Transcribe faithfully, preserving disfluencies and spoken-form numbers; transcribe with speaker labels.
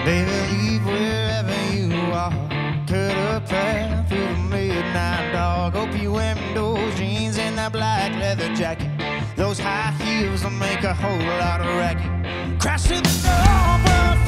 Speaker 1: Baby, leave wherever you are. Cut a path through the midnight dark. Hope you wearing those jeans and that black leather jacket. Those high heels will make a whole lot of racket. Crash to the door.